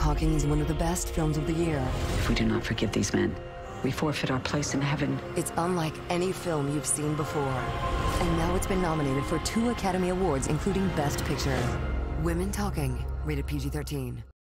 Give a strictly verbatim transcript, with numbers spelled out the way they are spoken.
Talking is one of the best films of the year. If we do not forgive these men, we forfeit our place in heaven. It's unlike any film you've seen before. And now it's been nominated for two Academy Awards, including Best Picture. Women Talking, rated P G thirteen.